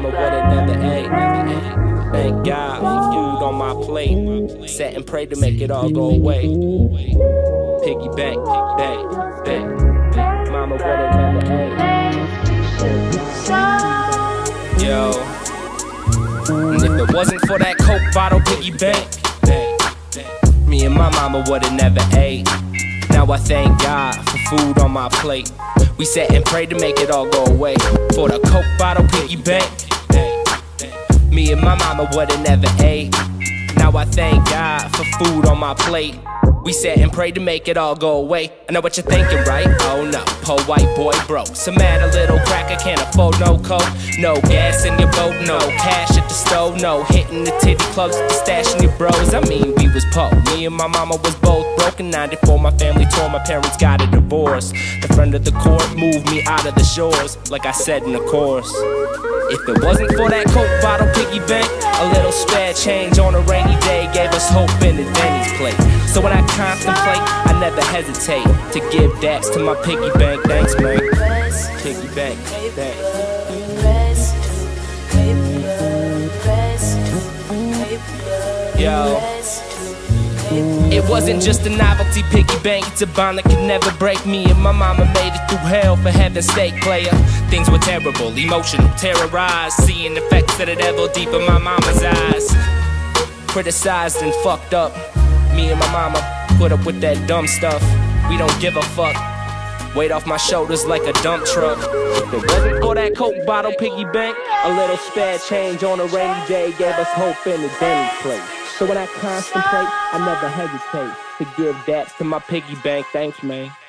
mama would've never ate. Thank God for food on my plate. Sat and prayed to make it all go away. Piggy bank, bank, bank. Mama would've never ate. Yo, and if it wasn't for that Coke bottle piggy bank, me and my mama would've never ate. Now I thank God for food on my plate. We sat and prayed to make it all go away. For the Coke bottle piggy bank, me and my mama would've never ate. Now I thank God for food on my plate. We sat and prayed to make it all go away. I know what you're thinking, right? Oh no, poor white boy broke. Some mad a little cracker can't afford no coke. No gas in your boat, no cash at the stove. No hitting the titty clubs with the stash in your bros. I mean, we was poor. Me and my mama was both broken. 94, my family tore, my parents got a divorce. The friend of the court moved me out of the shores, like I said in the chorus. If it wasn't for that Coke bottle piggy bank, a little spare change on a rainy day gave us hope in the Denny's plate. So when I contemplate, I never hesitate to give daps to my piggy bank. Thanks, man. Piggy bank, yo, it wasn't just a novelty piggy bank, it's a bond that could never break. Me and my mama made it through hell for heaven's sake, player. Things were terrible, emotional, terrorized, seeing the effects of the devil deep in my mama's eyes. Criticized and fucked up. Me and my mama put up with that dumb stuff. We don't give a fuck. Weight off my shoulders like a dump truck. If it wasn't for that Coke bottle piggy bank, a little spare change on a rainy day gave us hope in the Denny's plate. So when I contemplate, I never hesitate to give daps to my piggy bank. Thanks, man.